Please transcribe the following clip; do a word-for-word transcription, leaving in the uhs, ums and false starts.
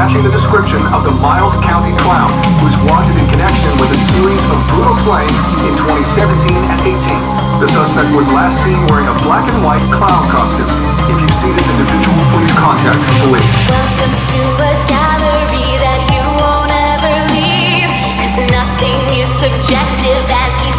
matching the description of the Miles County Clown, who is wanted in connection with a series of brutal slayings in twenty seventeen and eighteen. The suspect was last seen wearing a black and white clown costume. If you see this individual, please contact the police. Welcome to a gallery that you won't ever leave, 'cause nothing is subjective as he